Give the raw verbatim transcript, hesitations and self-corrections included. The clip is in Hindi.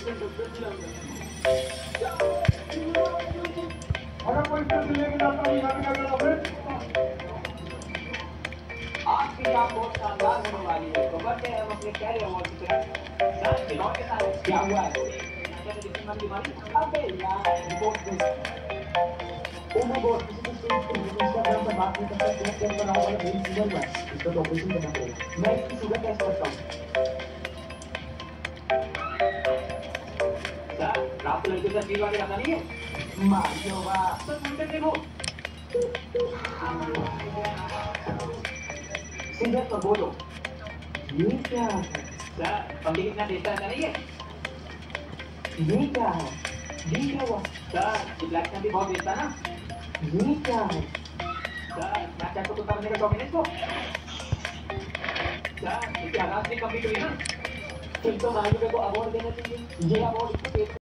अगर कोई स्टेप लेके जाता है यहाँ पे फिर आज की शाम बहुत शानदार होने वाली है तो बढ़ते हैं हम अपने प्यारे अवार्ड की तरफ। सर खिलौने के साथ क्या हुआ है? अबे यार रिपोर्ट ओ माय गॉड किसी को इंस्टाग्राम पर बात नहीं करता चेक कर रहा वाला मेरी शुगर हुआ है इसका तो ऑपरेशन करना पड़ेगा मैं इसकी शुगर टेस्ट करता हूँ। सर रात को लड़के का चीज वाले आता नहीं है मारियो वाह सर मुझे देखो सीधे तो बोलो ये क्या है? सर पंडित कितना देता है नहीं है ये क्या है? ये क्या हुआ? सर इलेक्शन भी बहुत देता ना ये क्या है? सर मैं चाहता तो करने का डॉक्यूमेंट को सर इसकी आवाज भी कंप्लीट हुई ना फिर तो मालिक को अवार्ड देना चाहिए ये अवार्ड